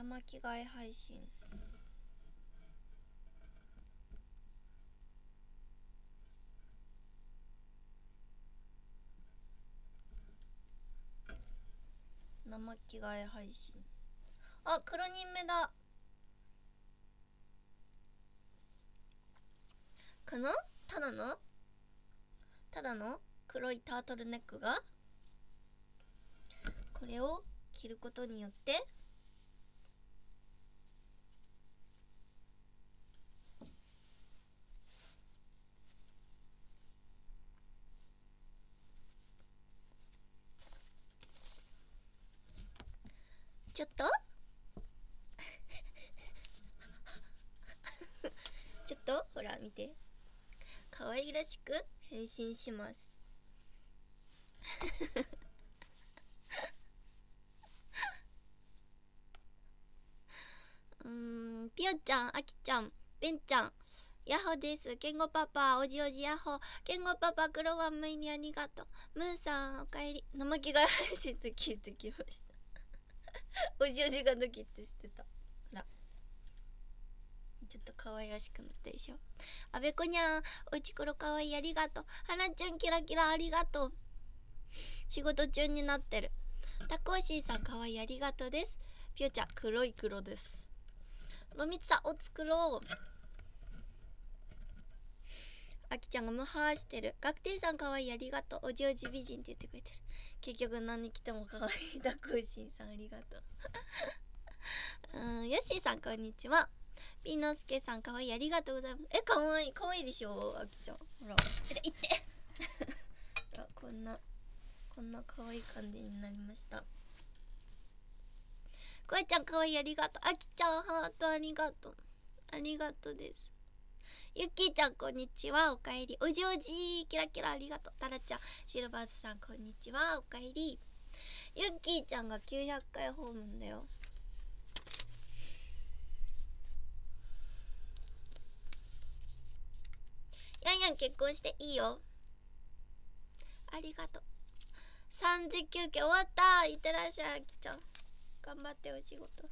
生着替え配信。生着替え配信。あ、黒人目だ。このただの黒いタートルネックがこれを着ることによってちょっとちょっとほら見て、可愛らしく変身します。ぴよちゃん、あきちゃん、べんちゃん、ヤホです。けんごパパ、おじおじヤホ。けんごパパ、黒ワンムイにありがとう。ムーさん、おかえり。生着替え配信と聞いてきました。おじおじがドキってしてた。ほら。ちょっと可愛らしくなったでしょ。あべこにゃん、おうち黒かわいい、ありがとう。はなちゃん、キラキラありがとう。仕事中になってる。タコーシーさん、かわいい、ありがとうです。ぴよちゃん、黒い黒です。ロミツさん、お作ろう。あきちゃんがムハーしてる。学生さんかわいい、ありがとう。おじおじ美人って言ってくれてる。結局何来てもかわいい。タコーシーさん、ありがとう。ヨッシーさん、こんにちは。ピーノスケさん、かわいい、ありがとうございます。かわいい、かわいいでしょ、あきちゃん。ほら、いってほら、こんなかわいい感じになりました。こえちゃん、かわいい、ありがとう。あきちゃん、ハートありがとう。ありがとうです。ゆっきーちゃん、こんにちは。おかえり。おじおじ、キラキラありがとう。タラちゃん、シルバーズさん、こんにちは。おかえり。ゆっきーちゃんが900回訪問だよ。やんやん、結婚していいよ。ありがとう。3時休憩終わった。いってらっしゃい、あきちゃん。頑張ってお仕事。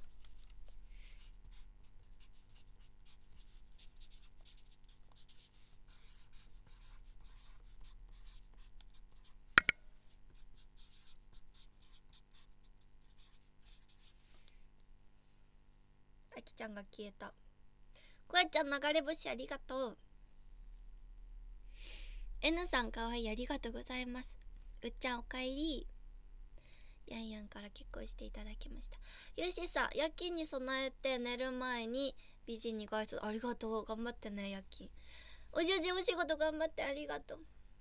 あきちゃんが消えた。こやちゃん、流れ星ありがとう。N さん、かわいい、ありがとうございます。うっちゃん、おかえり。やんやんから結婚していただきました。よしさ、夜勤に備えて寝る前に美人にご挨拶ありがとう。頑張ってね、夜勤。おじおじお仕事頑張ってありがとう。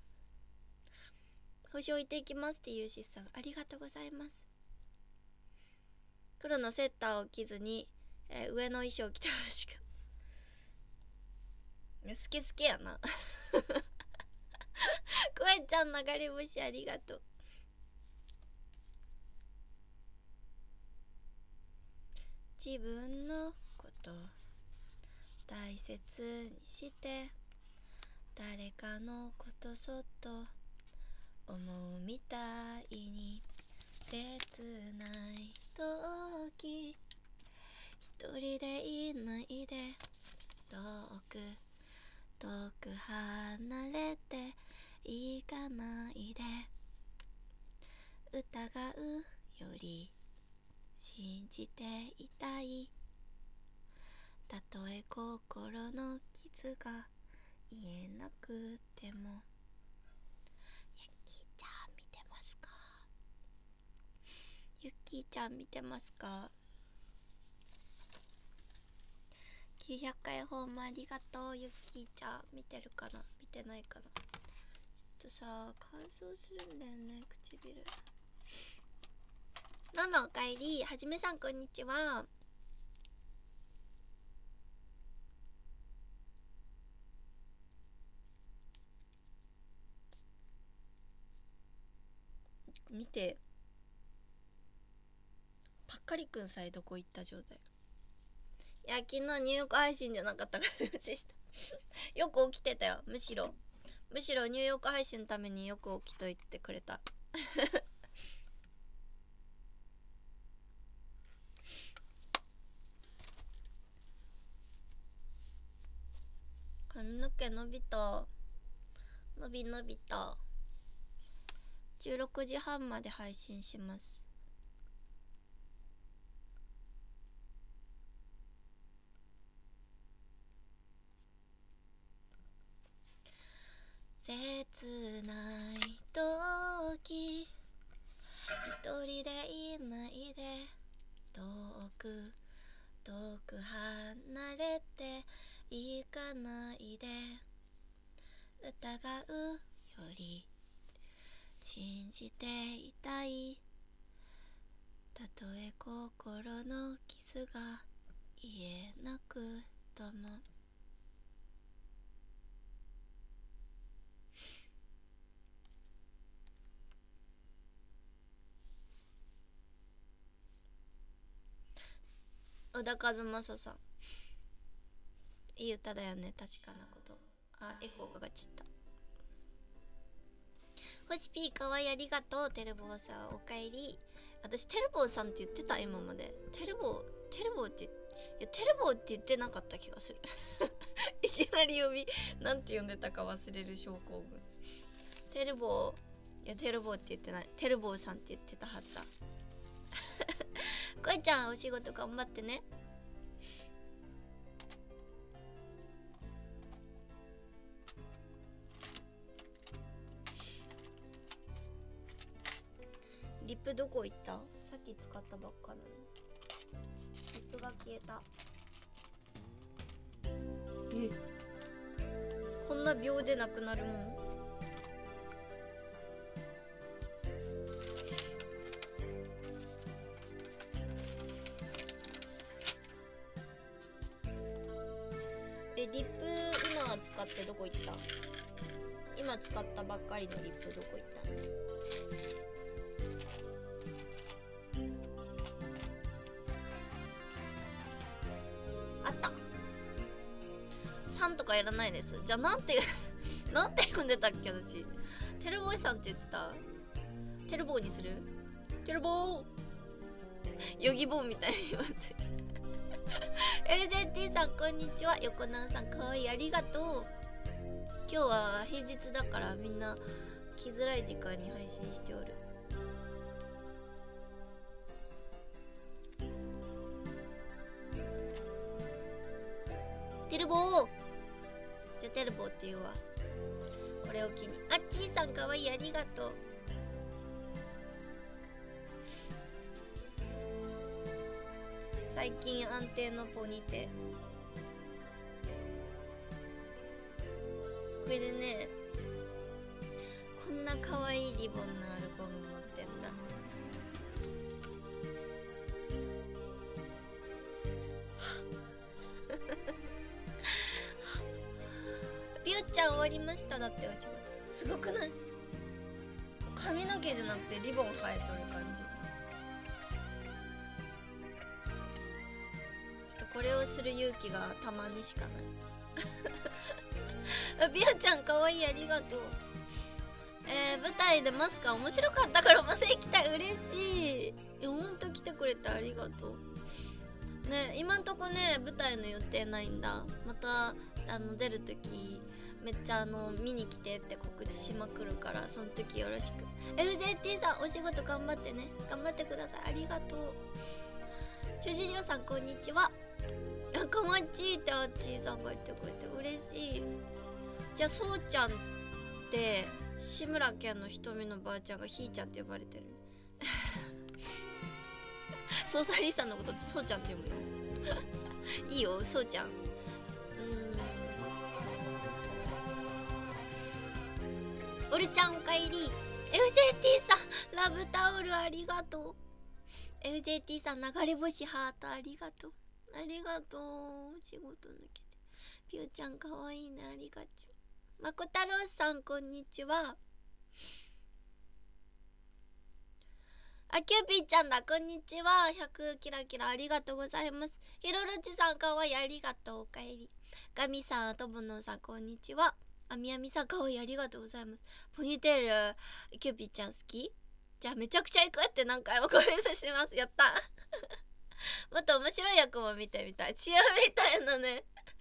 星置いていきますってゆうしさん、ありがとうございます。黒のセッターを着ずに、上の衣装を着てほしく。好き好きやな。こえちゃん、流れ星ありがとう。自分のこと大切にして誰かのことそっと思うみたいに切ない時一人でいないで遠く離れて行かないで疑うより信じていたいたとえ心の傷が言えなくてもゆっきーちゃん見てますか？ゆっきーちゃん見てますか？900回ホームありがとう。ゆっきーちゃん見てるかな見てないかな。ちょっとさ乾燥するんだよね唇。のんのおかえり。はじめさんこんにちは。見てパッカリくんさえどこ行った状態。いや昨日入浴配信じゃなかったからでしたよく起きてたよ。むしろ入浴配信のためによく起きといてくれたケ伸びた。伸びた。16時半まで配信します。切ない時一人でいないで、遠く離れて行かないで、疑うより信じていたい、たとえ心の傷が癒えなくとも。小田和正さん、いい歌だよね、確かなこと。あ、エコーがちった。星ピーかわいい、ありがとう。テルボーさんおかえり。私テルボーさんって言ってた、今まで。テルボーって言ってなかった気がするいきなり呼び、なんて呼んでたか忘れる症候群。テルボーって言ってない。テルボーさんって言ってたはずだこいちゃん、お仕事頑張ってね。リップどこ行った？さっき使ったばっかなの。リップが消えた。こんな秒でなくなるもん？リップ今使ってどこ行った？今使ったばっかりのリップどこ行った？あった。3とかやらないです。じゃあなんて呼んでたっけ私。テルボーイさんって言ってた？テルボーにする？テルボーヨギボーみたいに言われてLJT さんこんにちは。横直さんかわいい、ありがとう。今日は平日だからみんな来づらい時間に配信しておる。テルボー、じゃあテルボーって言うわ。これを機に。あっちーさんかわいい、ありがとう。最近安定のポニテ、これでね、こんな可愛いリボンのアルバム持ってんだビューちゃん終わりました。だってお仕事すごくない？髪の毛じゃなくてリボン生えとる感じ。これをする勇気がたまにしかないビアちゃんかわいい、ありがとう。舞台でマスカ面白かったからまた行きたい。嬉しい。ほんと来てくれてありがとうね。今んとこね、舞台の予定ないんだ。また出るときめっちゃ見に来てって告知しまくるから、その時よろしく。 FJT さんお仕事頑張ってね。頑張ってください。ありがとう。主治療さんこんにちは。かまちってあっちーさんが言ってくれて嬉しい。じゃあそうちゃんって志村けんの瞳のばあちゃんがひーちゃんって呼ばれてるそうさりさんのことそうちゃんって呼ぶよいいよ、そうちゃん。おるちゃんおかえり。 FJT さんラブタオルありがとう。 FJT さん流れ星ハートありがとう。ありがとう。仕事抜けてピューちゃんかわいいね、ありがとう。まこ太郎さんこんにちは。あ、キューピーちゃんだ、こんにちは。100キラキラありがとうございます。ひろろちさんかわいい、ありがとう。おかえり。ガミさん、とぼのさんこんにちは。あみあみさんかわいい、ありがとうございます。ポニーテールキューピーちゃん好き？じゃあめちゃくちゃ行くって何回もコメントします。やったもっと面白い役も見てみたい。チアみたいなね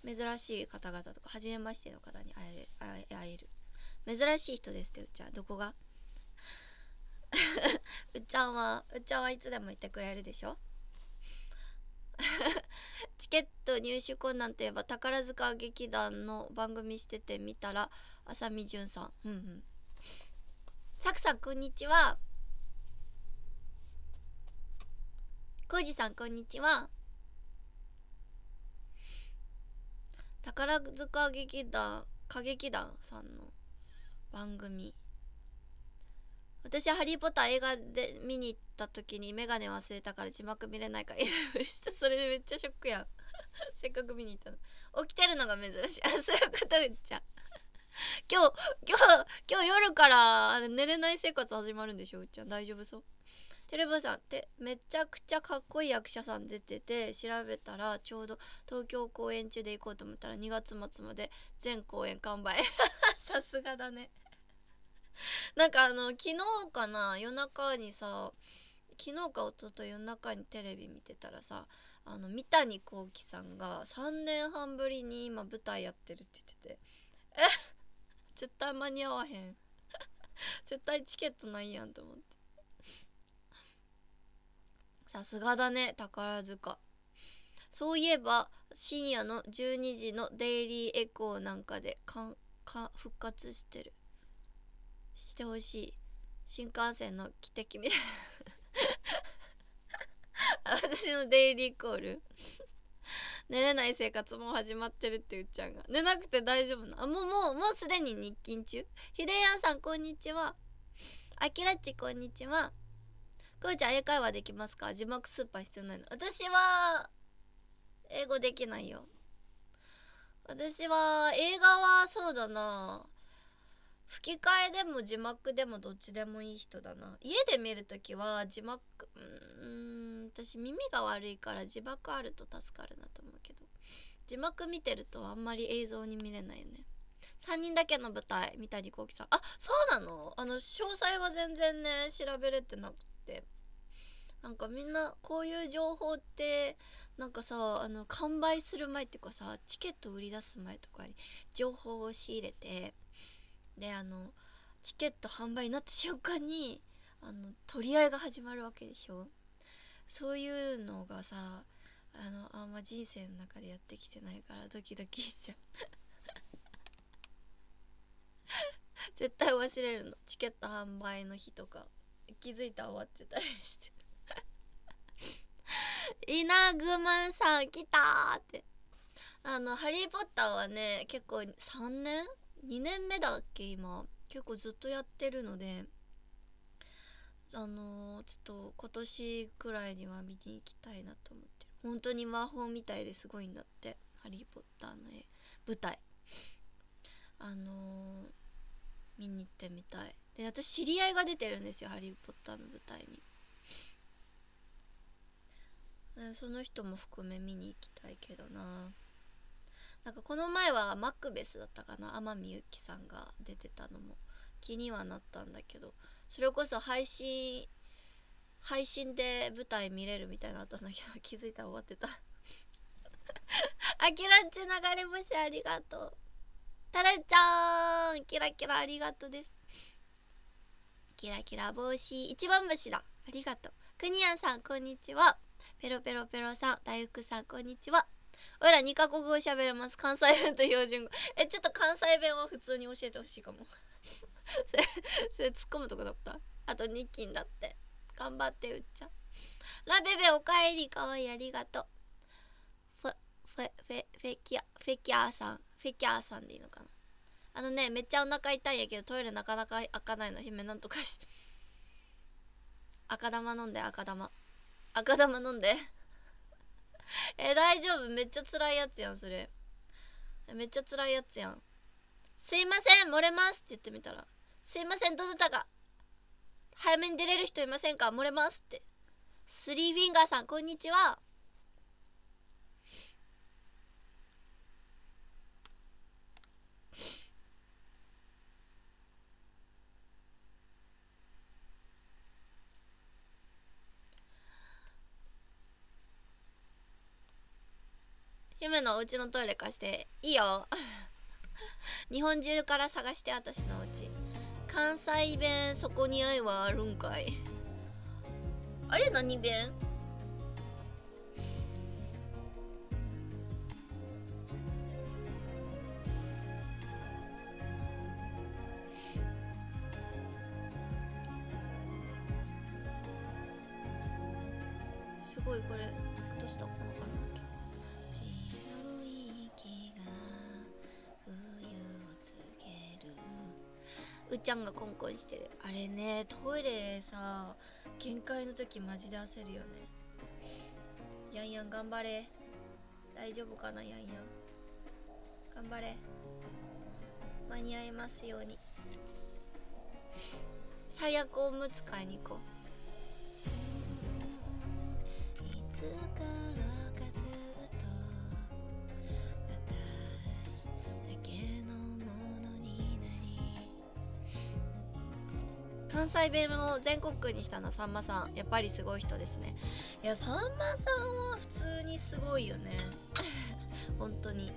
珍しい方々とか初めましての方に会える。珍しい人ですって。うっちゃんどこがうっちゃんはいつでもいてくれるでしょチケット入手困難といえば宝塚劇団の番組してて見たら浅見純さん。うんうん。さくさんこんにちは。こうじさんこんにちは。宝塚劇団歌劇団さんの番組。私はハリーポッター映画で見に行った時にメガネ忘れたから字幕見れないからそれでめっちゃショックやんせっかく見に行ったの。起きてるのが珍しい。あ、そういうこと言っちゃう。今日今日夜から寝れない生活始まるんでしょ。うっちゃん大丈夫そう？テレビさんってめちゃくちゃかっこいい役者さん出てて、調べたらちょうど東京公演中で行こうと思ったら2月末まで全公演完売さすがだねなんか昨日かな、夜中にさ、昨日か一昨日夜中にテレビ見てたらさ、三谷幸喜さんが3年半ぶりに今舞台やってるって言ってて、絶対間に合わへん絶対チケットないやんと思って。さすがだね宝塚。そういえば深夜の12時のデイリーエコーなんかで復活してほしい。新幹線の汽笛みたいな私のデイリーコール寝れない生活もう始まってるって言っちゃうが、寝なくて大丈夫な。もうすでに日勤中。ひでやんさんこんにちは。あきらっちこんにちは。こうちゃん英会話できますか？字幕スーパー必要ないの？私は英語できないよ。私は映画はそうだな、吹き替えでも字幕でもどっちでもいい人だな。家で見るときは字幕、私耳が悪いから字幕あると助かるなと思うけど、字幕見てるとあんまり映像に見れないよね。3人だけの舞台、三谷幸喜さん。あ、そうなの？詳細は全然ね調べれてなくて、なんかみんなこういう情報ってなんかさ、完売する前っていうかさ、チケット売り出す前とかに情報を仕入れて、でチケット販売になった瞬間に取り合いが始まるわけでしょ。そういうのがさ、あんま人生の中でやってきてないからドキドキしちゃう絶対忘れるの、チケット販売の日とか。気づいたら終わってたりして稲熊さん来たーって。ハリーポッターはね結構3年2年目だっけ今、結構ずっとやってるので、ちょっと今年くらいには見に行きたいなと思ってる。本当に魔法みたいですごいんだって、ハリーポッターの舞台。見に行ってみたい。で、私知り合いが出てるんですよ、ハリーポッターの舞台に。その人も含め見に行きたいけどな。なんかこの前はマクベスだったかな、天海祐希さんが出てたのも気にはなったんだけど、それこそ配信で舞台見れるみたいなのあったんだけど、気づいたら終わってたあきらっち流れ星ありがとう。タラちゃんキラキラありがとうです。キラキラ帽子一番星だ、ありがとう。くにやんさんこんにちは。ペロペロペロさん、大福さんこんにちは。おいら2カ国語喋れます。関西弁と標準語。ちょっと関西弁は普通に教えてほしいかもそれ突っ込むとこだった。あと日勤だって。頑張ってうっちゃ。ラベベおかえり、かわいい、ありがとう。フェキャーさんでいいのかな。めっちゃお腹痛いんやけどトイレなかなか開かないの。姫なんとかし赤玉飲んで、赤玉飲んで大丈夫？めっちゃ辛いやつやんそれ。めっちゃ辛いやつやん。すいません漏れますって言ってみたら、すいませんどなたか早めに出れる人いませんか、漏れますって。スリーフィンガーさんこんにちは。 姫のお家のトイレ貸していいよ日本中から探して私のお家。関西弁そこに愛はあるんかい。あれ何弁？すごいこれどうしたこの髪の毛。白い息が冬を告げる。うっちゃんがコンコンしてる。あれね、トイレさ限界の時マジで焦るよね。ヤンヤン頑張れ。大丈夫かなヤンヤン。頑張れ。間に合いますように。最悪おむつ買いに行こう。いつからかずっと私だけのものになり。関西弁を全国区にしたのはさんまさん。やっぱりすごい人ですね。いや、さんまさんは普通にすごいよね本当に。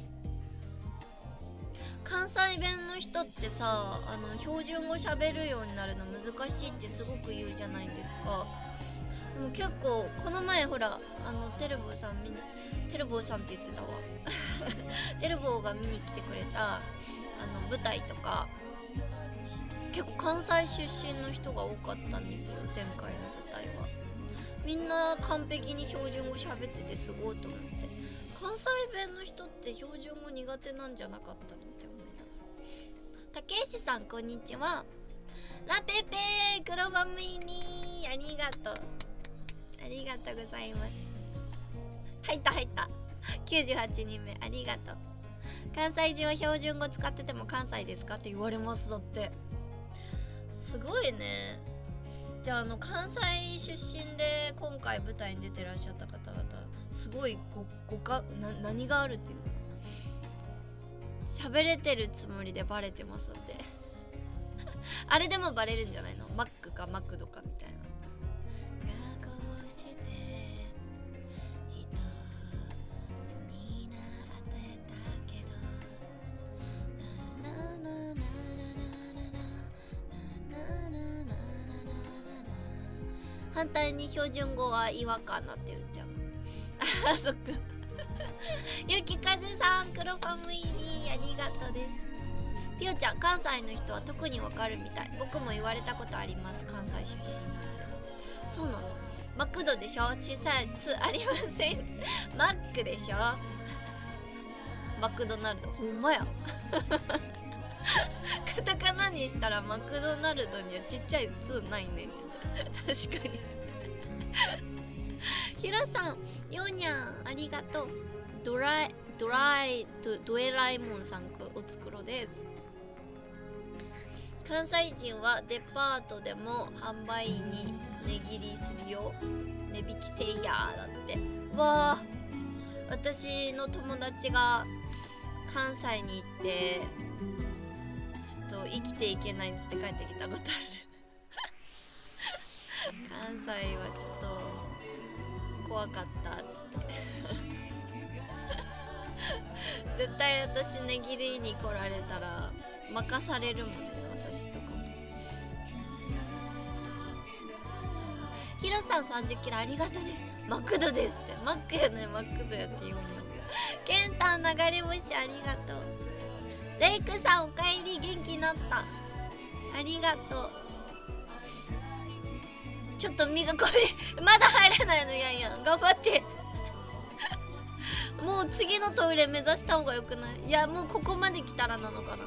関西弁の人ってさ、標準語喋るようになるの難しいってすごく言うじゃないですか。でも結構この前ほらテルボーさんテルボーさんって言ってたわテルボーが見に来てくれた舞台とか結構関西出身の人が多かったんですよ。前回の舞台はみんな完璧に標準語喋っててすごいと思って。関西弁の人って標準語苦手なんじゃなかったのって思いながら。たけしさんこんにちは。ラペペー黒バムイニーありがとう。ありがとうございます。入った98人目ありがとう。関西人は標準語使ってても関西ですかって言われます。だってすごいね。じゃあ関西出身で今回舞台に出てらっしゃった方々すごい何があるっていうの喋れてるつもりでバレてます。だってあれでもバレるんじゃないの？マックかマクドかみたいな。反対に標準語は違和感なって言っちゃうあそっかゆきかずさん黒ファムイにありがとうです。ぴよちゃん関西の人は特にわかるみたい。僕も言われたことあります。関西出身。そうなの。マクドでしょ。小さい「つ」ありませんマックでしょ。マクドナルドほんまやカタカナにしたらマクドナルドにはちっちゃい「つ」ないね確かにひろさんようにゃんありがとう。ドエラえもんさんおつくろです。関西人はデパートでも販売員に値切りするよ。値引きせいやだって。わあ、私の友達が関西に行ってちょっと生きていけないっつって帰ってきたことある関西はちょっと怖かったっつって絶対私値切りに来られたら任されるもんね。私とかも。ヒロさん30キロありがとうです。マクドですって。マックやね。マクドやって言うには。ケンタン流れ星ありがとう。レイクさんおかえり。元気になった。ありがとう。ちょっと磨こいまだ入れないのやんやん。頑張ってもう次のトイレ目指した方がよくない？いやもうここまで来たらなのかな。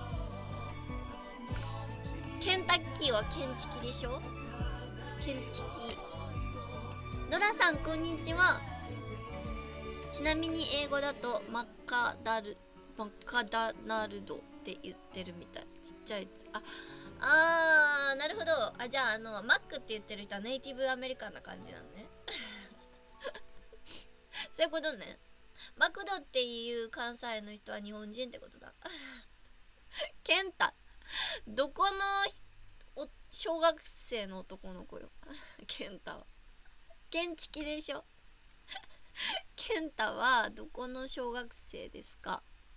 ケンタッキーはケンチキでしょ。ケンチキ。ドラさんこんにちは。ちなみに英語だとマッカダナルドって言ってるみたい。ちっちゃいやつ。あーなるほど。あ、じゃあマックって言ってる人はネイティブアメリカンな感じなのねそういうことね。マクドっていう関西の人は日本人ってことだケンタどこの小学生の男の子よケンタはケンチキでしょ健太はどこの小学生ですか？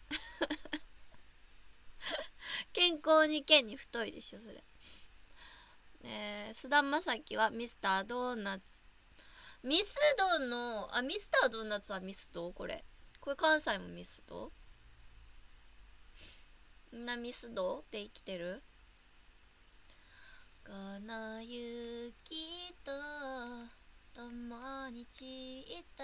健康に健に太いでしょそれ。菅田将暉はミスタードーナツ。ミスドのミスタードーナツはミスド？これ関西もミスド？みんなミスドで生きてる？この雪と共に散った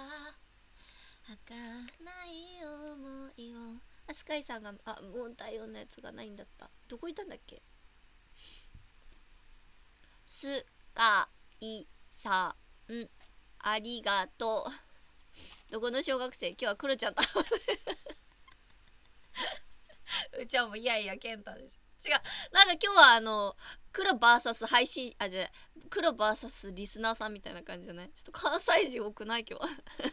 儚い思いを。スカイさんがもう対応のやつがないんだった。どこいたんだっけ？スカイさんありがとう。どこの小学生？今日はクロちゃんとうちはもういやいや健太でしょ。違う、なんか今日は黒 VS 配信じゃ黒 VS リスナーさんみたいな感じじゃない？ちょっと関西人多くない今日は。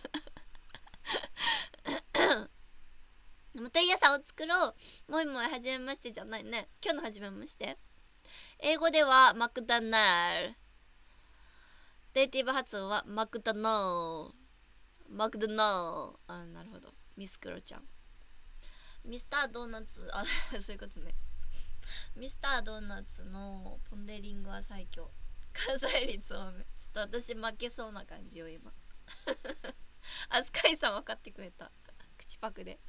またいやさんを作ろう。もいもいはじめましてじゃないね。今日のはじめまして。英語ではマクダナル。ネイティブ発音はマクダナル。マクダナル。なるほど。ミスクロちゃん。ミスタードーナツ、そういうことね。ミスタードーナツのポンデリングは最強。関西率多め。ちょっと私負けそうな感じよ今。スカイさん分かってくれた。口パクで。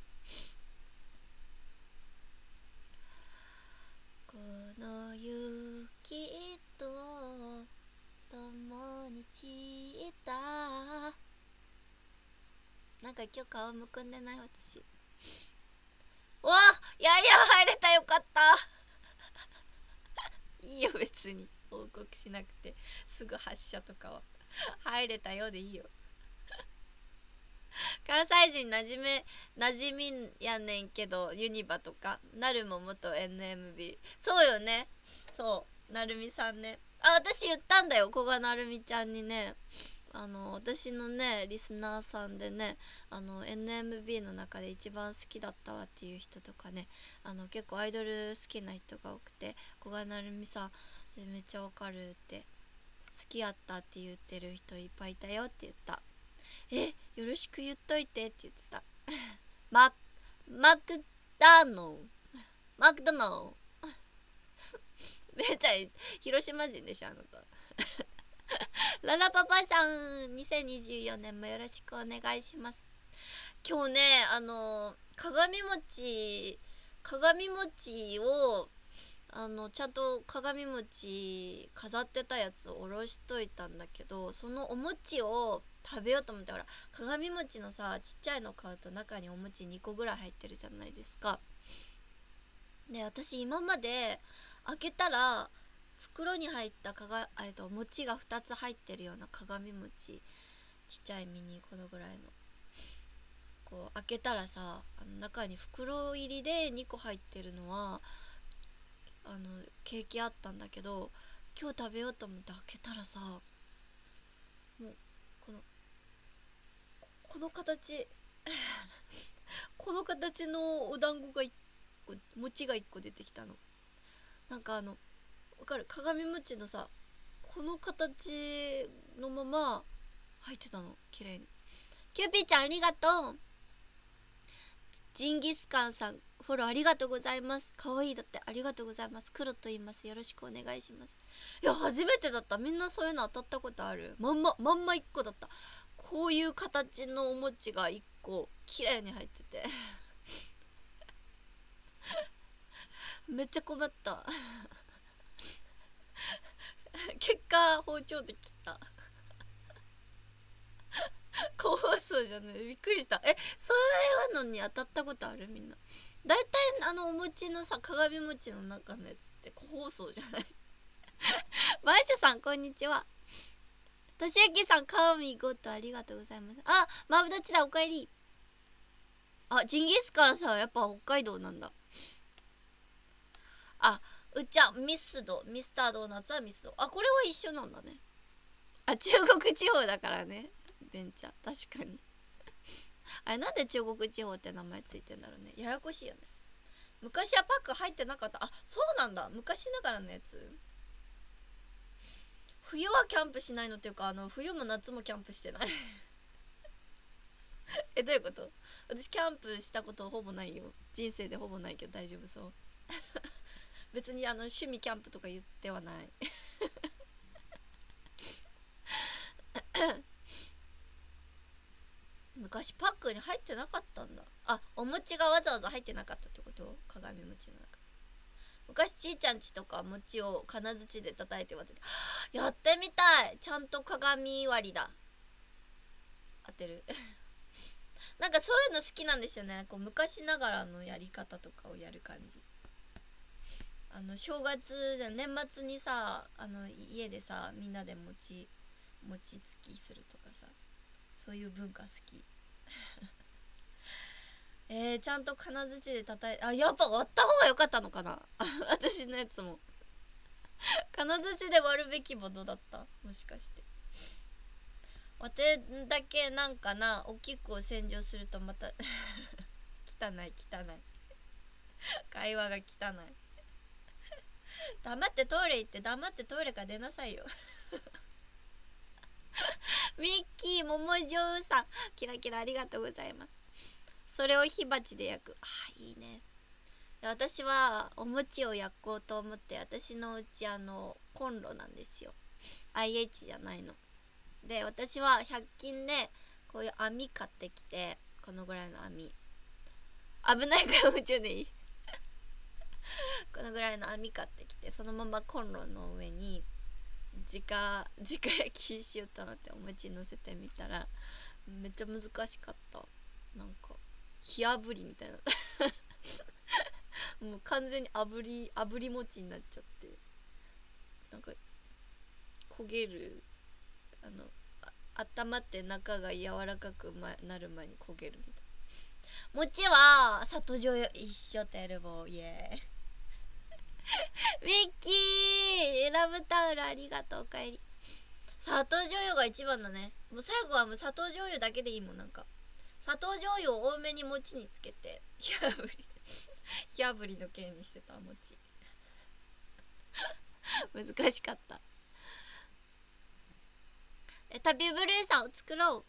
この雪と共に散った。なんか今日顔むくんでない私。わあ、いやいや入れた、よかった。いいよ別に報告しなくて、すぐ発射とかは。入れたよでいいよ。関西人なじみやねんけど、ユニバとかなるも元 NMB。 そうよね。そうなるみさんね。私言ったんだよ、古賀なるみちゃんにね。私のねリスナーさんでね、NMB の中で一番好きだったわっていう人とかね、結構アイドル好きな人が多くて、古賀なるみさんめっちゃわかるって、好きやったって言ってる人いっぱいいたよって言った。よろしく言っといてって言ってた。マクダノめっちゃ広島人でしょあなた。ララパパさん2024年もよろしくお願いします。今日ね鏡餅をちゃんと鏡餅飾ってたやつをおろしといたんだけど、そのお餅を食べようと思って、ほら鏡餅のさちっちゃいの買うと中にお餅2個ぐらい入ってるじゃないですか。で私今まで開けたら袋に入った餅が2つ入ってるような鏡餅、ちっちゃいミニこのぐらいの、こう開けたらさ中に袋入りで2個入ってるのはケーキあったんだけど、今日食べようと思って開けたらさ、もうこの形この形のお団子が1個、餅が1個出てきたの。なんかわかる？鏡餅のさこの形のまま入ってたの、綺麗に。キューピーちゃんありがとう。ジンギスカンさんフォローありがとうございます。かわいいだって、ありがとうございます。黒と言います。よろしくお願いします。いや初めてだった。みんなそういうの当たったことある？まんま1個だった。こういう形のお餅が1個綺麗に入っててめっちゃ困った結果包丁で切った個包装じゃない、びっくりした。それはのに当たったことある？みんなだいたいお餅のさ鏡餅の中のやつって個包装じゃないマイシュさんこんにちは。としゆきさんカーミーゴッドありがとうございます。マブダチだ、おかえり。ジンギスカンさんやっぱ北海道なんだ。うちはミスタードーナツはミスド。これは一緒なんだね。中国地方だからねベンちゃん、確かになんで中国地方って名前ついてんだろうね。ややこしいよね。昔はパック入ってなかった。そうなんだ、昔ながらのやつ。冬はキャンプしないのっていうか冬も夏もキャンプしてないどういうこと？私キャンプしたことほぼないよ。人生でほぼないけど大丈夫そう？別に趣味キャンプとか言ってはない。昔パックに入ってなかったんだ。あ、お餅がわざわざ入ってなかったってこと？鏡餅の中。昔ちいちゃんちとか餅を金槌で叩いて割ってて、やってみたい。ちゃんと鏡割りだ。当てる。なんかそういうの好きなんですよね。こう昔ながらのやり方とかをやる感じ。正月じゃ年末にさ、家でさみんなで餅つきするとかさ、そういう文化好き。ちゃんと金槌で叩いて、あ、やっぱ割った方が良かったのかな。私のやつも金槌で割るべきものだった、もしかして。わてだけなんかな、大きくを洗浄するとまた汚い汚い会話が汚い。黙ってトイレ行って、黙ってトイレから出なさいよ。ミッキー桃城さん、キラキラありがとうございます。それを火鉢で焼く。あ、いいね。私はお餅を焼こうと思って、私のうちコンロなんですよ。 IH じゃないので、私は100均でこういう網買ってきて、このぐらいの網、危ないから宇宙でいい。このぐらいの網買ってきて、そのままコンロの上に直焼きしようと思ってお餅乗せてみたら、めっちゃ難しかった。なんか火炙りみたいなもう完全に炙り餅になっちゃって、なんか焦げる、温まって中が柔らかく、なる前に焦げるみたいな。餅は里醤油一緒テルボーイエーイ。ミッキーラブタオルありがとう、おかえり。砂糖醤油が一番だね。もう最後はもう砂糖醤油だけでいいもん。なんか砂糖醤油を多めに餅につけて火炙りの剣にしてた餅。難しかった。旅ブルーさんを作ろう。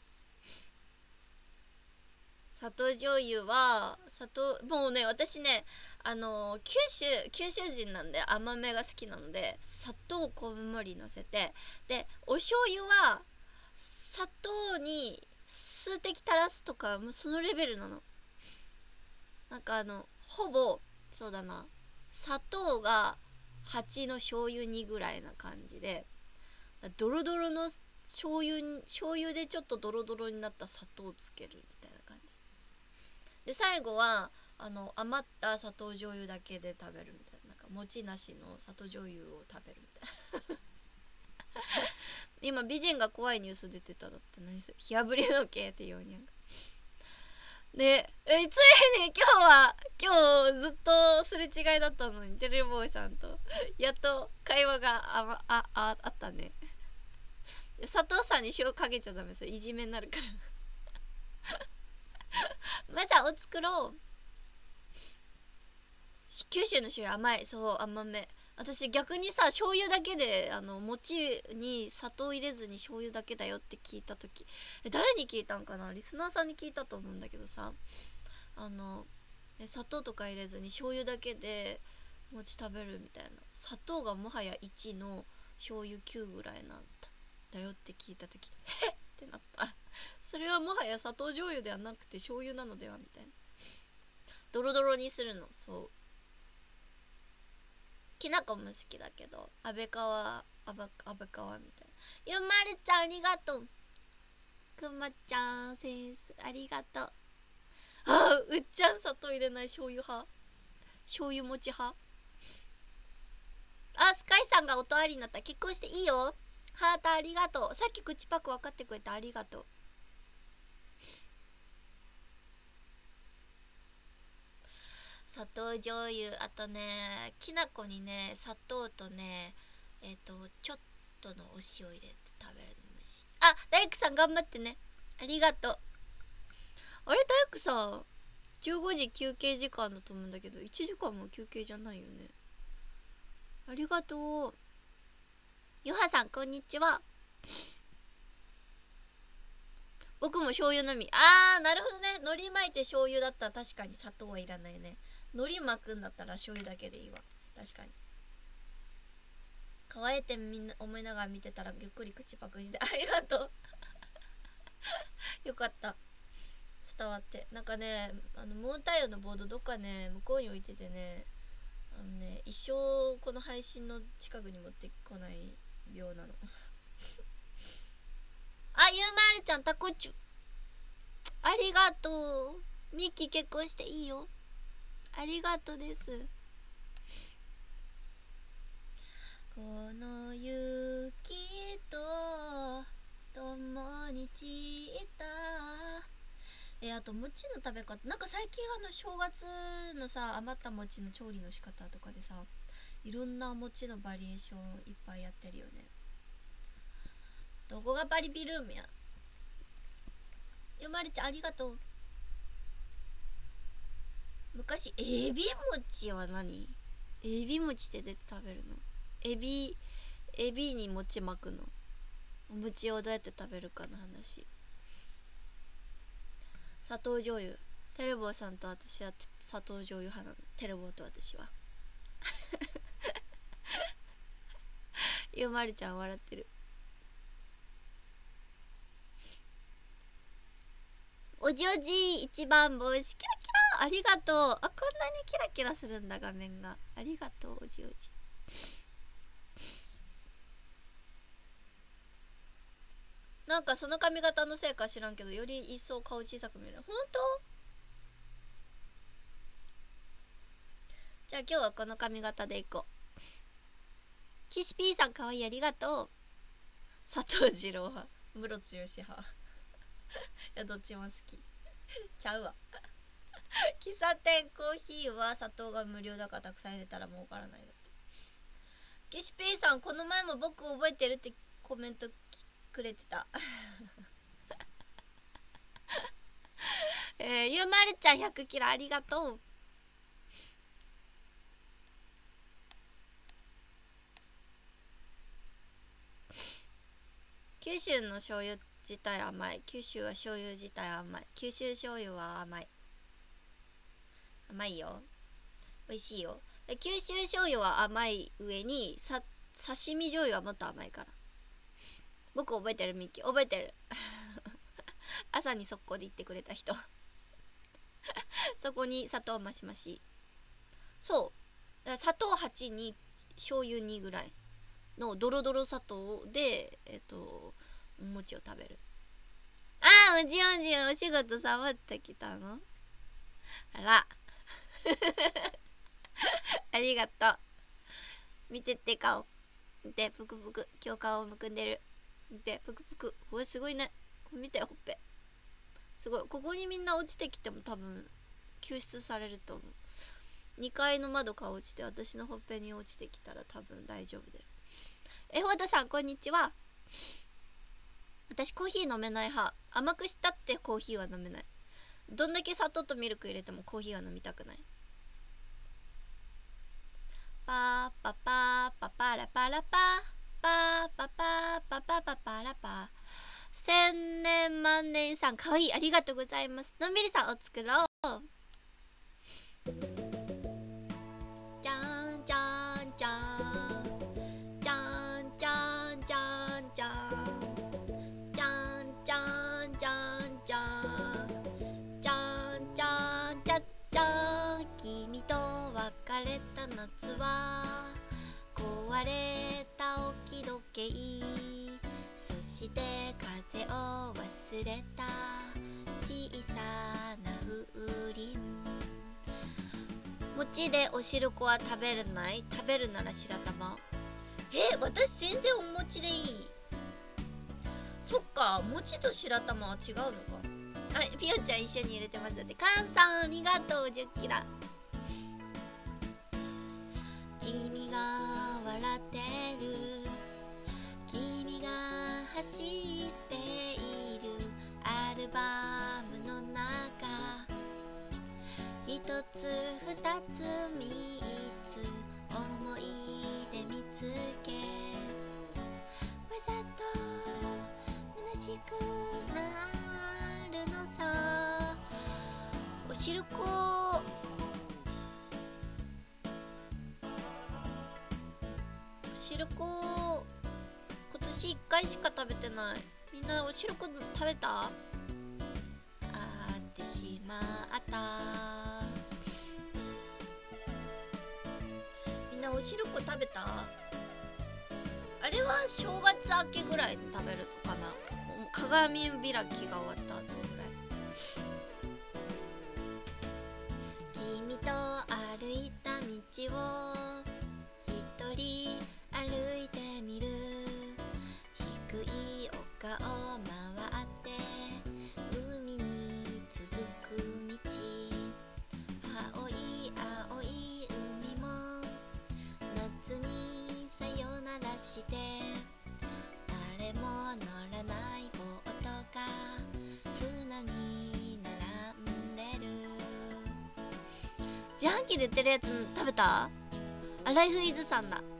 砂糖醤油はもうね、私ね、九州人なんで甘めが好きなので、砂糖をこんもりのせて、でお醤油は砂糖に数滴垂らすとか、もうそのレベルなの。なんかほぼそうだな、砂糖が8の醤油2ぐらいな感じで、ドロドロの醤油でちょっとドロドロになった砂糖をつけるみたいな感じで、最後は余った砂糖醤油だけで食べるみたいな、なんか餅なしの砂糖醤油を食べるみたいな。今美人が怖いニュース出てた。だって何それ、火炙りの系ってようにゃんで、ついに今日ずっとすれ違いだったのに、テレボーイさんとやっと会話があったね。佐藤さんに塩かけちゃダメ、それいじめになるから。まさを作ろう。九州の醤油甘い。そう、甘め。私逆にさ、醤油だけで餅に砂糖入れずに醤油だけだよって聞いた時、誰に聞いたんかな、リスナーさんに聞いたと思うんだけどさ、砂糖とか入れずに醤油だけで餅食べるみたいな、砂糖がもはや1の醤油9ぐらいなんだよって聞いた時、えっってなった。それはもはや砂糖醤油ではなくて醤油なのではみたいな。ドロドロにするの。そう、きなこも好きだけど、安倍川みたいな。ゆまるちゃんありがとう。くまちゃんセンスありがとう。うっちゃん砂糖入れない醤油派、醤油餅派。スカイさんが音ありになった。結婚していいよ。ハートありがとう。さっき口パク分かってくれてありがとう。砂糖醤油、あとね、きなこにね、砂糖とね、ちょっとのお塩入れて食べるのもいいし。大工さん頑張ってね、ありがとう。あれ、大工さん15時休憩時間だと思うんだけど、1時間も休憩じゃないよね。ありがとう。ヨハさんこんにちは。 僕も醤油のみ。なるほどね。海苔巻いて醤油だったら確かに砂糖はいらないね。海苔巻くんだったら醤油だけでいいわ。確かに。乾いてみんな思いながら見てたらゆっくり口パクしてありがとうよかった、伝わって。なんかね、モー太陽のボードどっかね向こうに置いててね、一生この配信の近くに持ってこない病なのあ、ゆうまるちゃんタコチュありがとう。ミッキー結婚していいよ。ありがとうです。この雪と共に散った。あと餅の食べ方、なんか最近正月のさ余った餅の調理の仕方とかでさ、いろんな餅のバリエーションいっぱいやってるよね。どこがバリビルームや。ゆまりちゃんありがとう。昔エビ餅は何？エビ餅って出て食べるの？エビに餅巻くの？お餅をどうやって食べるかの話。砂糖醤油。テレボーさんと私は砂糖醤油派なの。テレボーと私はゆうまるちゃん笑ってる。おじおじ一番星キラキラ、ありがとう。こんなにキラキラするんだ画面が。ありがとうおじおじ。なんかその髪型のせいか知らんけど、より一層顔小さく見える。ほんと？じゃあ今日はこの髪型でいこう。キシピーさんかわいい、ありがとう。佐藤二郎派、ムロツヨシ派いやどっちも好きちゃうわ喫茶店コーヒーは砂糖が無料だからたくさん入れたら儲からないだって。キシピーさんこの前も僕覚えてるってコメントくれてたゆうまるちゃん100キロありがとう。九州の醤油自体甘い。九州は醤油自体甘い。九州醤油は甘い。甘いよ。美味しいよ。九州醤油は甘い上に刺身醤油はもっと甘いから。僕覚えてる？ミッキー覚えてる朝に速攻で言ってくれた人そこに砂糖マシマシ。そう、だから砂糖8に醤油2ぐらいのドロドロ砂糖でお餅を食べる。おじおじお仕事サボってきたの？あらありがとう。見てって顔。見てぷくぷく。今日顔をむくんでる。見てぷくぷく。これすごいね。見てほっぺ。すごい。ここにみんな落ちてきても多分救出されると思う。2階の窓から落ちて私のほっぺに落ちてきたら多分大丈夫だよ。フォードさんこんにちは。私コーヒー飲めない派。甘くしたってコーヒーは飲めない。どんだけ砂糖とミルク入れてもコーヒーは飲みたくない。パーパパパパラパラパパーパパパパパパラパ。千年万年さんかわいい、ありがとうございます。のんびりさんを作ろう。じゃんじゃんじゃんじゃんじゃんじゃんじゃんじゃんじゃんじゃんじゃんじゃんじゃんじゃんじゃん。君と別れた夏は壊れた置き時計、そして風を忘れた小さな風鈴。餅でお汁粉は食べれない？食べるなら白玉。私全然お餅でいい。そっか、餅と白玉は違うのか。ピヨちゃん一緒に入れてますので、カンさんありがとう。10キラ。君が笑ってる、君が走っているアルバムの中、一つ二つ三つ思い出見つけ、わざと虚しくなしるこ今年1回しか食べてない。みんなおしるこ食べた？あってしまった。みんなおしるこ食べた？あれは正月明けぐらいに食べるのかな。鏡開きが終わった後ぐらい。君と歩いた道を一人歩いてみる。低い丘を回って海に続く道。青い青い海も夏にさよならして誰も乗らないボートが砂に並んでる。自販機で売ってるやつ食べた？あ、ライフイズさんだ。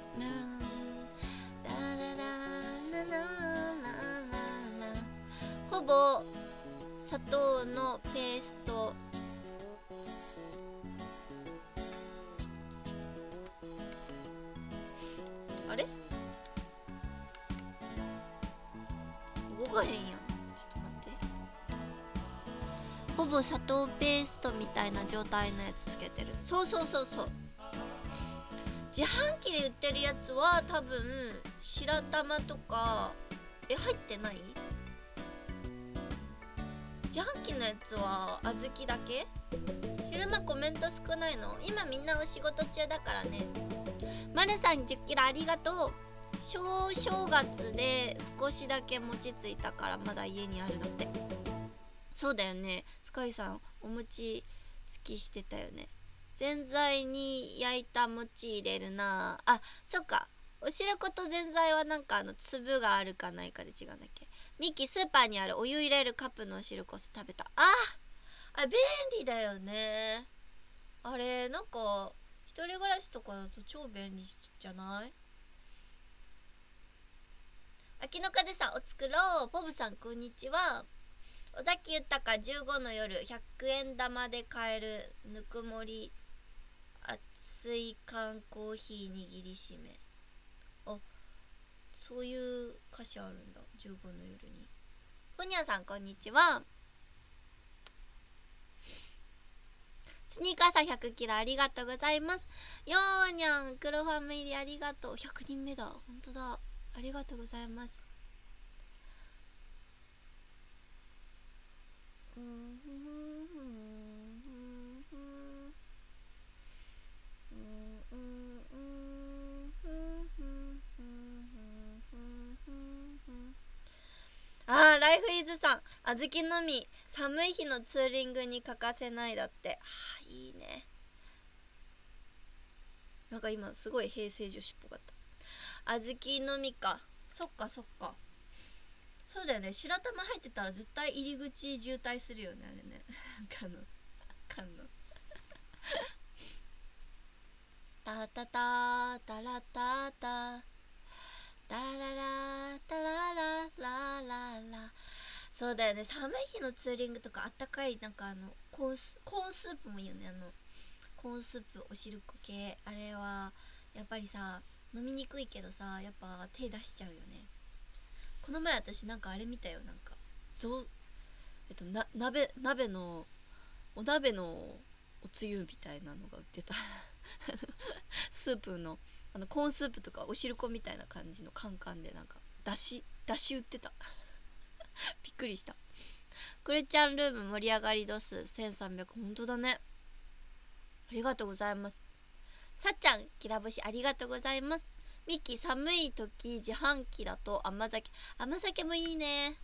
ほぼ砂糖のペースト。あれ動かへんやん。ちょっと待って。ほぼ砂糖ペーストみたいな状態のやつつけてる。そうそうそうそう。自販機で売ってるやつは多分白玉とか入ってない？自販機のやつは小豆だけ？昼間コメント少ないの？今みんなお仕事中だからね。まるさん10キロありがとう。正月で少しだけ餅ついたからまだ家にあるだって。そうだよね、スカイさんお餅つきしてたよね。ぜんざいに焼いた餅入れるなあ。そっか、おしることぜんざいはなんか粒があるかないかで違うんだっけ。ミッキー、スーパーにあるお湯入れるカップのおしるこ食べた。便利だよね。あれなんか一人暮らしとかだと超便利じゃない？秋の風さんおつくろう。ポブさんこんにちは。尾崎豊15の夜100円玉で買えるぬくもり熱い缶コーヒー握りしめ。あ、そういう歌詞あるんだ。15の夜に。ふにゃさんこんにちは。スニーカーさん100キロありがとうございます。よーにゃん黒ファミリーありがとう。100人目だ。ほんとだ、ありがとうございます。ライフイズさん、小豆のみ寒い日のツーリングに欠かせないだって。いいね。なんか今すごい平成女子っぽかった。小豆のみか。そっかそっか。そうだよね、白玉入ってたら絶対入り口渋滞するよね、あれね。缶のタタタタラタタタララタラララララ。そうだよね、寒い日のツーリングとかあったかいなんかコーンスープもいいよね。コーンスープおしるこ系、あれはやっぱりさ飲みにくいけどさ、やっぱ手出しちゃうよね。この前私なんかあれ見たよ。なんか鍋のお鍋のおつゆみたいなのが売ってた。スープのコーンスープとかおしるこみたいな感じのカンカンでなんかだし売ってた。びっくりした。クレちゃんルーム盛り上がり度数1300。ほんとだね、ありがとうございます。さっちゃんきら星ありがとうございます。ミッキー、寒い時自販機だと甘酒もいいね。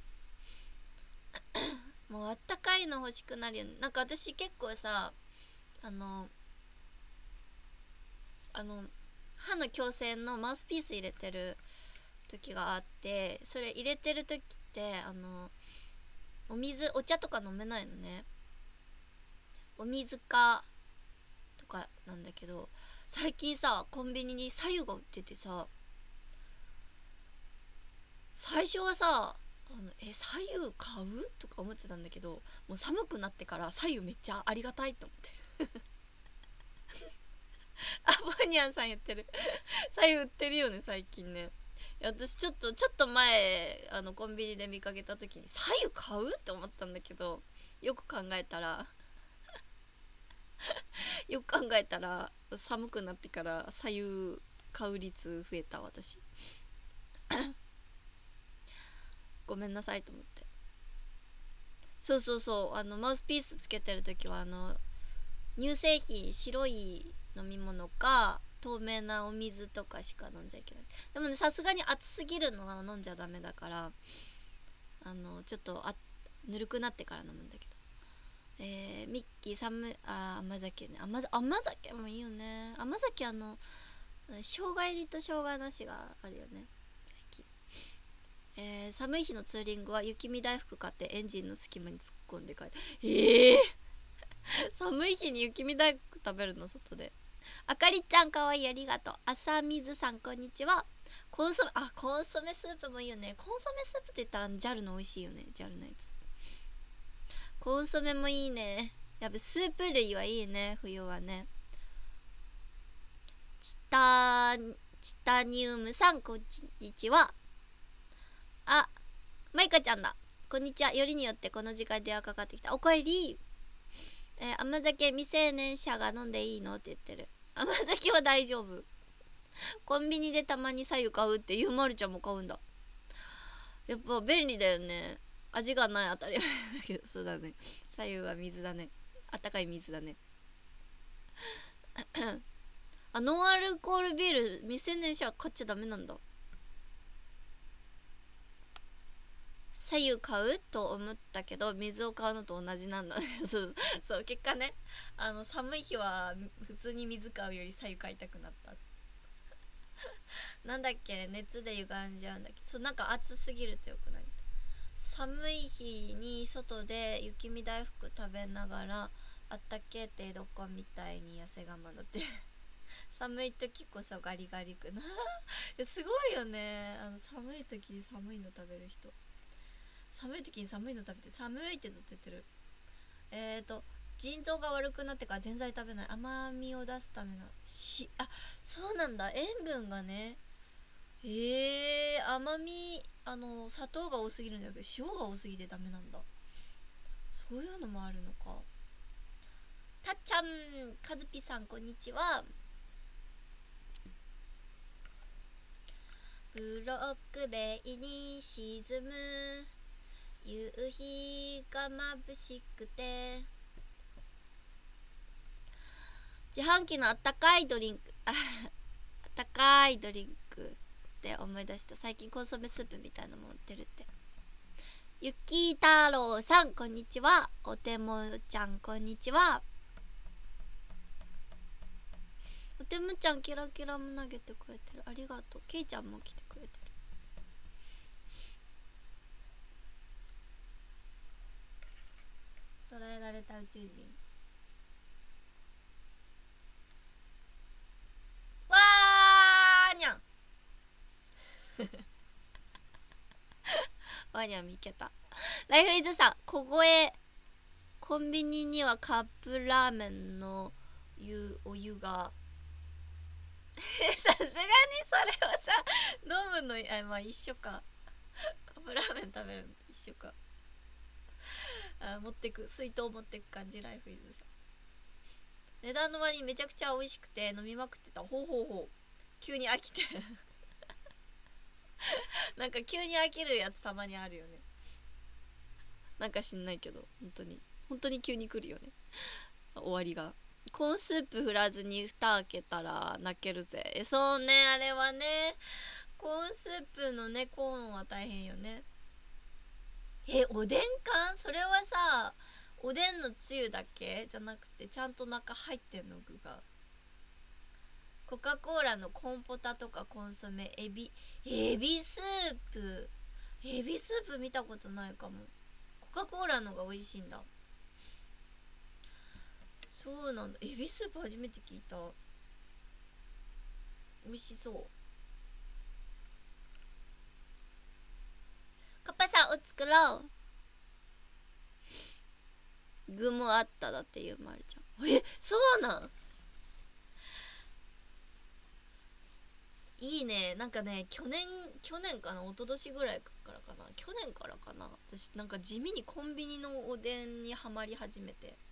もうあったかいの欲しくなるよね。なんか私結構さ歯の矯正のマウスピース入れてる時があって、それ入れてる時ってお茶とか飲めないのね。お水かとかなんだけど、最近さコンビニに白湯が売っててさ、最初はさ左右買うとか思ってたんだけど、もう寒くなってから左右めっちゃありがたいと思ってあ、ボニャンさん言ってる左右売ってるよね最近ね。いや私ちょっと前コンビニで見かけた時に左右買うって思ったんだけど、よく考えたら寒くなってから左右買う率増えた私ごめんなさいと思って。そうそうそう、マウスピースつけてる時は乳製品、白い飲み物か透明なお水とかしか飲んじゃいけない。でもね、さすがに熱すぎるのは飲んじゃダメだから、ちょっとぬるくなってから飲むんだけど。ミッキー甘酒ね。甘酒もいいよね。甘酒生姜入りと生姜なしがあるよね最近。寒い日のツーリングは雪見大福買ってエンジンの隙間に突っ込んで帰って寒い日に雪見大福食べるの外で。あかりちゃんかわいい、ありがとう。朝水さんこんにちは。コンソメスープもいいよね。コンソメスープって言ったらJAL の美味しいよね。JAL のやつ。コンソメもいいね。やっぱスープ類はいいね、冬はね。チタニウムさんこんにちは。あ、マイカちゃんだ。こんにちは。よりによってこの時間電話かかってきた。おかえり。甘酒未成年者が飲んでいいのって言ってる。甘酒は大丈夫。コンビニでたまに左右買うってゆうまるちゃんも買うんだ。やっぱ便利だよね。味がない当たり前だけど、そうだね。左右は水だね。あったかい水だね。ノンアルコールビール未成年者は買っちゃダメなんだ。左右買うと思ったけど水を買うのと同じなんだねそう結果ね、寒い日は普通に水買うより左右買いたくなったなんだっけ、熱で歪んじゃうんだっけ。そう、なんか暑すぎるとよくない。寒い日に外で雪見大福食べながらあったけてどこみたいに痩せ我慢だって寒い時こそガリガリくなすごいよね、寒い時に寒いの食べる人。寒い時に寒いの食べて、寒いってずっと言ってる。腎臓が悪くなってから全然食べない。甘みを出すためのそうなんだ、塩分がね。甘み、砂糖が多すぎるんじゃなくて塩が多すぎてダメなんだ。そういうのもあるのか。たっちゃん、かずぴさんこんにちは。ブロック塀に沈む夕日が眩しくて、自販機のあったかいドリンクあったかいドリンクって思い出した。最近コンソメスープみたいなのも売ってるって。ゆきたろうさんこんにちは。おてもちゃんこんにちは。おてもちゃんキラキラも投げてくれてる、ありがとう。けいちゃんも来てくれてる。捕らえられた宇宙人。わーにゃんワニャン見けた。ライフイズさん、小声。コンビニにはカップラーメンのお湯がさすがにそれはさ飲むのまあ一緒か。カップラーメン食べるの一緒か。持ってく、水筒持ってく感じ。ライフイズさん、値段の割にめちゃくちゃ美味しくて飲みまくってた。ほうほうほう。急に飽きてなんか急に飽きるやつたまにあるよね。なんか知んないけど本当に急に来るよね、終わりが。コーンスープ振らずに蓋開けたら泣けるぜ。そうね、あれはね、コーンスープのね、コーンは大変よね。おでん缶、それはさ、おでんのつゆだけじゃなくてちゃんと中入ってんの、具が。コカ・コーラのコンポタとかコンソメ、エビスープ見たことないかも。コカ・コーラのが美味しいんだ。そうなんだ。エビスープ初めて聞いた。美味しそう。 カッパさんを作ろう。具もあっただっていうまるちゃん。そうなん。いいね。なんかね、去年かな、一昨年ぐらいからかな、去年からかな、私なんか地味にコンビニのおでんにはまり始めて。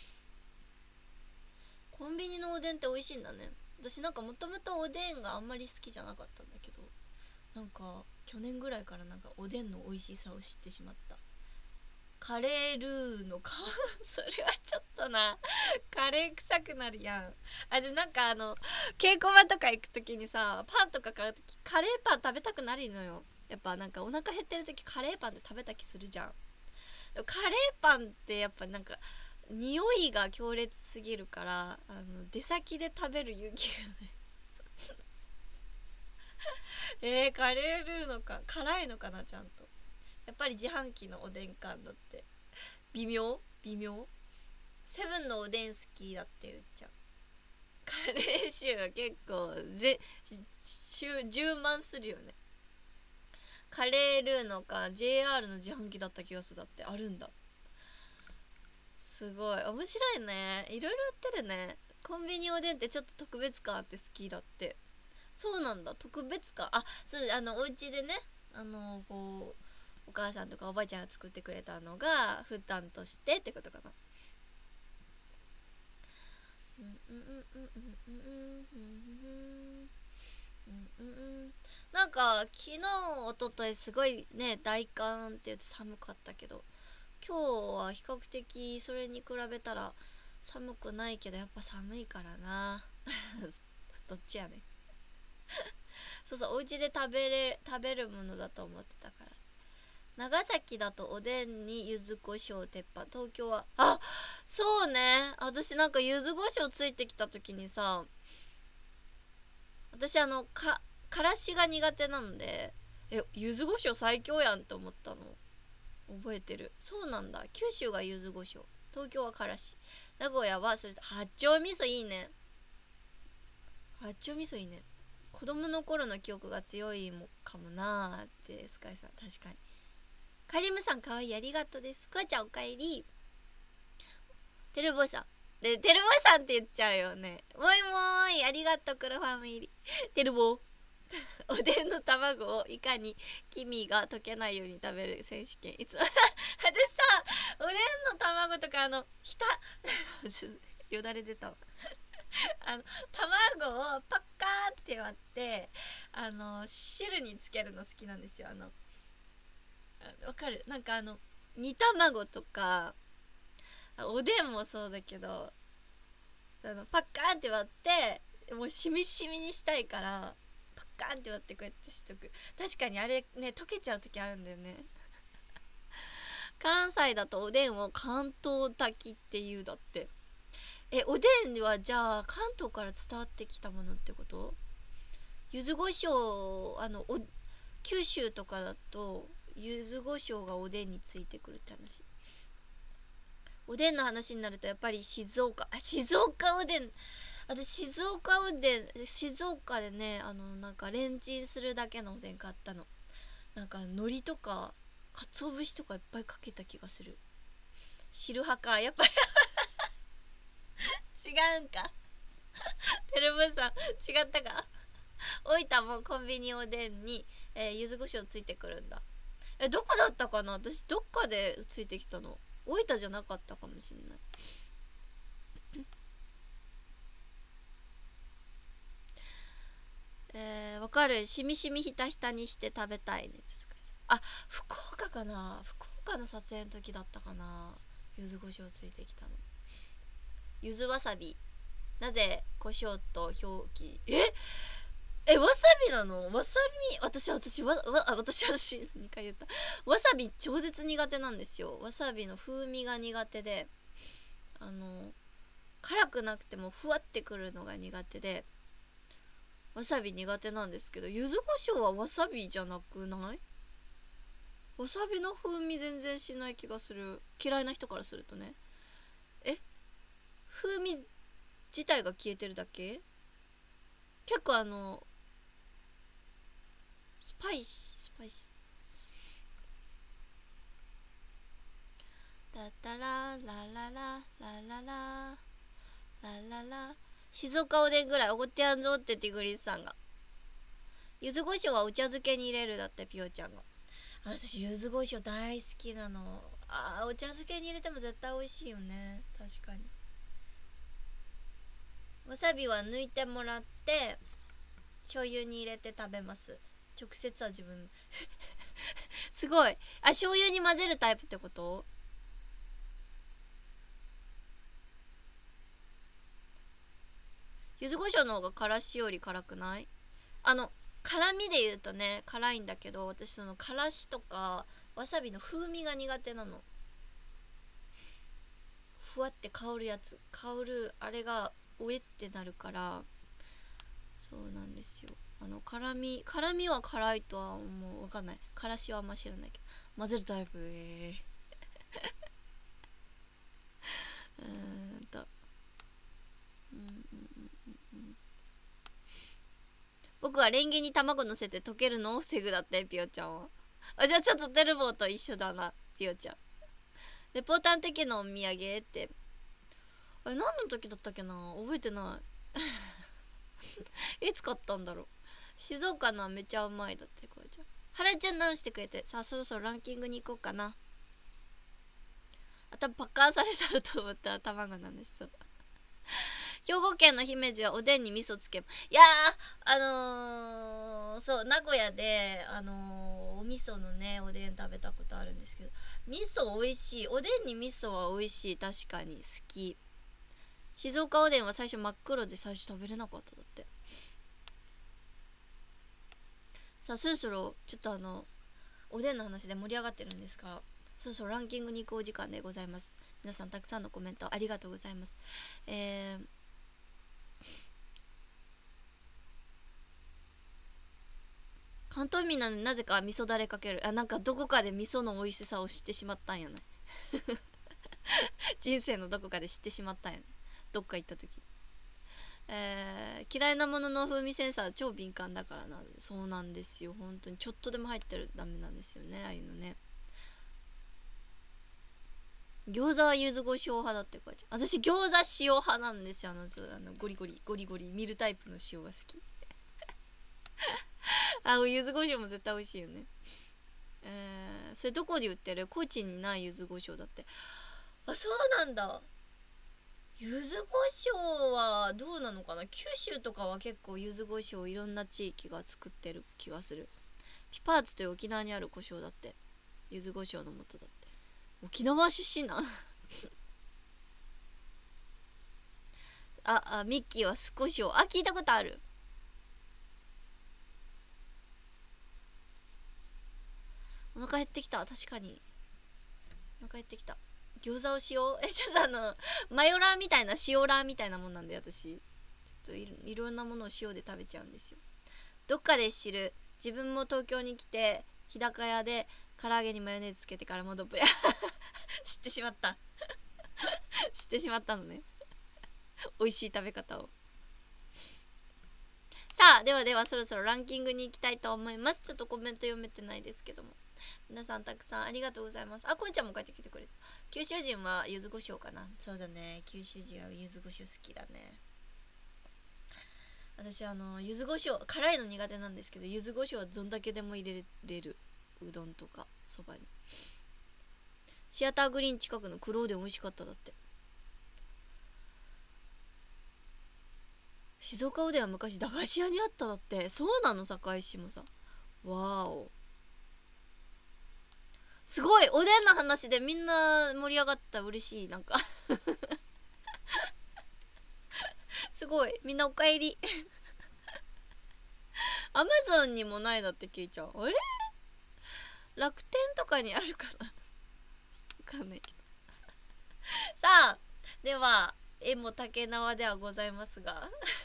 コンビニのおでんって美味しいんだね。私なんかもともとおでんがあんまり好きじゃなかったんだけど、なんか去年ぐらいからなんかおでんの美味しさを知ってしまった。カレールーのかそれはちょっとな、カレー臭くなるやん。でなんか稽古場とか行く時にさ、パンとか買う時カレーパン食べたくなるのよ。やっぱなんかお腹減ってる時カレーパンで食べた気するじゃん。カレーパンってやっぱなんか匂いが強烈すぎるから、出先で食べる勇気がねカレールーのか辛いのかな、ちゃんと。やっぱり自販機のおでん感だって微妙。セブンのおでん好きだって言っちゃう。カレー臭は結構10万するよね。カレールーのか JR の自販機だった気がする。だってあるんだ。すごい面白いね。いろいろ売ってるね。コンビニおでんってちょっと特別感あって好きだって。そうなんだ、特別感。そう、お家でね、こうお母さんとかおばあちゃんが作ってくれたのが負担としてってことかな。なんか昨日おとといすごいね大寒って言って寒かったけど、今日は比較的それに比べたら寒くないけどやっぱ寒いからなどっちやねんそうそう、お家で食べるものだと思ってたから。長崎だとおでんに柚子胡椒鉄板、東京はそうね。私なんか柚子胡椒ついてきた時にさ、私からしが苦手なので、柚子胡椒最強やんって思ったの覚えてる。そうなんだ、九州が柚子胡椒、東京はからし、名古屋はそれと八丁味噌。いいね、八丁味噌いいね。子供の頃の記憶が強いもかもなーってスカイさん。確かに。カリムさんかわいい、ありがとうです。くわちゃんおかえり。テルボさんで、テルボさんって言っちゃうよね。もいもーい、ありがとう黒ファミリー。テルボおでんの卵をいかに黄身が溶けないように食べる選手権いつも私さ、おでんの卵とかひたよだれ出たわ卵をパッカーって割って汁につけるの好きなんですよ。わかる、なんか煮卵とかおでんもそうだけど、パッカーンって割ってもうしみしみにしたいからパッカーンって割ってこうやってしとく。確かにあれね、溶けちゃう時あるんだよね関西だとおでんを関東炊きっていうだって。おでんはじゃあ関東から伝わってきたものってこと？柚子胡椒九州とかだと柚子胡椒がおでんについてくるって話。おでんの話になるとやっぱり静岡おでん。私静岡おでん、静岡でね、なんかレンチンするだけのおでん買ったの。なんか海苔とか鰹節とかいっぱいかけた気がする。汁派かやっぱり違うんかテルブさん違ったか大分もコンビニおでんに、柚子胡椒ついてくるんだ。どこだったかな、私どっかでついてきたの。大分じゃなかったかもしれない。わかる、しみしみひたひたにして食べたいね。福岡かな、福岡の撮影の時だったかな、柚子胡椒ついてきたの。柚子わさび、なぜ胡椒と表記わさびなの？わさび、私2回言った。わさび超絶苦手なんですよ。わさびの風味が苦手で、辛くなくてもふわってくるのが苦手で、わさび苦手なんですけど、柚子胡椒はわさびじゃなくない？わさびの風味全然しない気がする。嫌いな人からするとね。風味自体が消えてるだけ？結構スパイスタララララララララララ。静岡おでんぐらいおごってやんぞってティグリスさんが。柚子胡椒はお茶漬けに入れるだってピオちゃんが。私柚子胡椒大好きなの。お茶漬けに入れても絶対美味しいよね。確かに。わさびは抜いてもらって醤油に入れて食べます。直接は自分すごい。醤油に混ぜるタイプってこと？柚子胡椒の方がからしより辛くない？辛みで言うとね辛いんだけど、私そのからしとかわさびの風味が苦手なの。ふわって香るやつ、香るあれがおえってなるから。そうなんですよ。辛みは辛いとはもう分かんない。からしはあんま知らないけど混ぜるタイプ。僕はレンゲに卵乗せて溶けるのを防ぐだって、ピオちゃんは。じゃあちょっとテルボーと一緒だな、ピオちゃん。レポーター的なお土産って。何の時だったっけな、覚えてないいつ買ったんだろう。静岡のはめちゃうまいだって、これちゃん。はらちゃん直してくれて。さあそろそろランキングに行こうかな。頭パッカーンされたらと思ったら卵なんです。そう兵庫県の姫路はおでんに味噌つけ。いやそう名古屋でお味噌のねおでん食べたことあるんですけど、味噌美味しい。おでんに味噌は美味しい。確かに好き。静岡おでんは最初真っ黒で最初食べれなかっただって。さあそろそろちょっとおでんの話で盛り上がってるんですから、そろそろランキングに行くお時間でございます。皆さんたくさんのコメントありがとうございます。関東民なのになぜか味噌だれかける。なんかどこかで味噌の美味しさを知ってしまったんやない人生のどこかで知ってしまったんやね、どっか行った時。嫌いなものの風味センサー超敏感だからな。そうなんですよ、本当にちょっとでも入ってるダメなんですよね、ああいうのね。餃子は柚子胡椒派だって書いてある。私餃子塩派なんですよ。ゴリゴリ見るタイプの塩が好き柚子胡椒も絶対美味しいよね。それどこで売ってる？高知にない柚子胡椒だって。そうなんだ。柚子胡椒はどうなのかな。九州とかは結構柚子胡椒いろんな地域が作ってる気がする。ピパーツという沖縄にある胡椒だって。柚子胡椒の素だって。沖縄出身なミッキーは少しを聞いたことある。お腹減ってきた。確かにお腹減ってきた。餃子をしよう。ちょっとマヨラーみたいな、塩ラーみたいなもんなんで、私ちょっといろんなものを塩で食べちゃうんですよ。どっかで知る。自分も東京に来て日高屋で唐揚げにマヨネーズつけてからもどっぷり知ってしまった知ってしまったのね美味しい食べ方を。さあではそろそろランキングに行きたいと思います。ちょっとコメント読めてないですけども、皆さんたくさんありがとうございます。こんちゃんも帰ってきてくれた。九州人は柚子胡椒かな。そうだね、九州人は柚子胡椒好きだね。私柚子胡椒辛いの苦手なんですけど、柚子胡椒はどんだけでも入れれる。うどんとかそばに。シアターグリーン近くの黒おでん美味しかっただって。静岡おでんは昔駄菓子屋にあっただって。そうなの、堺市もさ。わーお、すごい。おでんの話でみんな盛り上がった。嬉しい。なんかすごい、みんなおかえりアマゾンにもないだって、ケイちゃん。あれ楽天とかにあるかなわかんないけどさあでは絵も竹縄ではございますが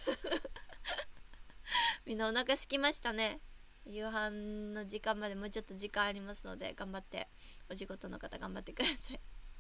みんなお腹すきましたね。夕飯の時間までもうちょっと時間ありますので、頑張って、お仕事の方頑張ってください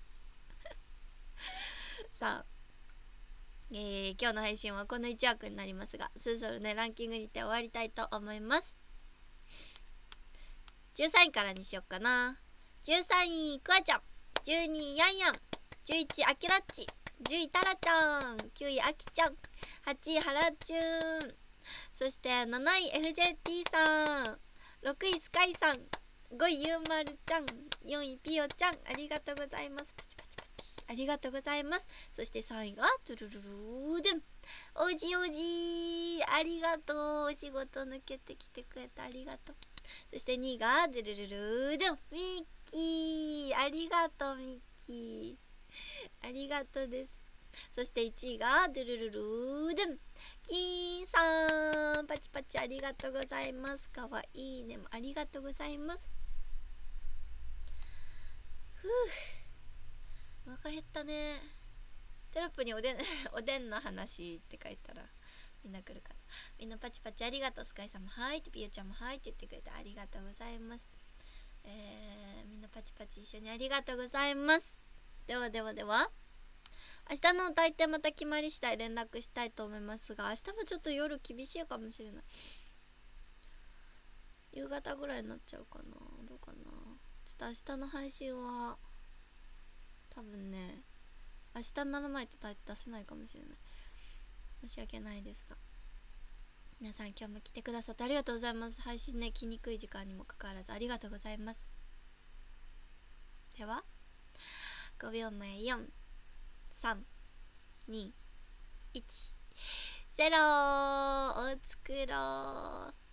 さあ、今日の配信はこの1枠になりますが、そろそろねランキングに行って終わりたいと思います。13位からにしよっかな。13位、くわちゃん。 12位ヤンヤン、11位アキラッチ、10位タラちゃん、9位アキちゃん、8位ハラチューン、そして7位 FJT さん、6位スカイさん、5位ゆうまるちゃん、4位ピヨちゃん、ありがとうございます。パチパチパチ、ありがとうございます。そして3位がトゥルルルーデン、おじおじ、ありがとう。お仕事抜けてきてくれてありがとう。そして2位がドゥルルルーデン、ミッキー、ありがとうミッキー、ありがとうです。そして1位がドゥルルルーデン、キーンさん、パチパチありがとうございます。かわいいねもありがとうございます。ふう、お腹減ったね。テロップにおでんおでんの話って書いたらみんな来るから、みんなパチパチありがとう。スカイさんもはいって、ピヨちゃんもはいって言ってくれてありがとうございます。みんなパチパチ一緒にありがとうございます。ではではでは、明日の大抵また決まり次第連絡したいと思いますが、明日もちょっと夜厳しいかもしれない。夕方ぐらいになっちゃうかな、どうかな。ちょっと明日の配信は多分ね、明日にならないと大抵出せないかもしれない。申し訳ないですが、皆さん今日も来てくださってありがとうございます。配信ね、来にくい時間にもかかわらずありがとうございます。では5秒前、4、3、2、1、0を作ろう。